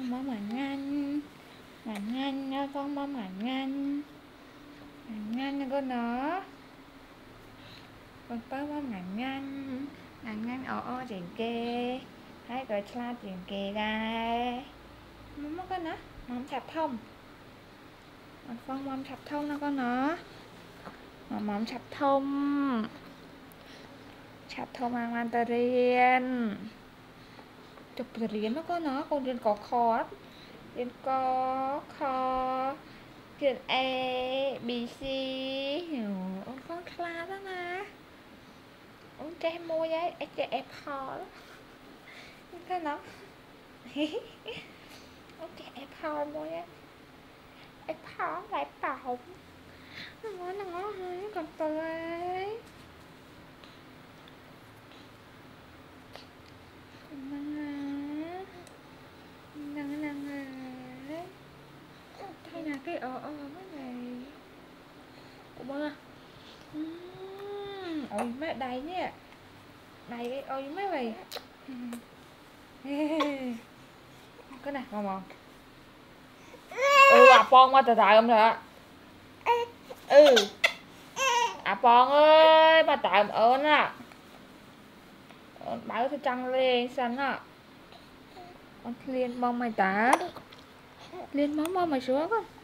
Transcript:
món mặn nhanh con món mặn nhanh con nó con bớt món mặn nhanh chuyện kê hãy gọi cha chuyện kê đây món con nó món chạp thông món chạp thông nó con nó món chạp thông ăn mandarin chụp riêng nó có nó con riêng có khó riêng có kho riêng A B C ông con khla đó mà ông trẻ mua giấy trẻ ép khó đó cái nó ông trẻ ép khó mua giấy ép khó lại bỏng nó còn tới đây là cái cái này ủa ôi mấy đầy nhé đầy ôi mấy vậy cái này mòn con qua từ tại không rồi con ơi bà tại ơn á bảo tôi trăng lên xanh á con liên mong mày tả liên mong mày xuống con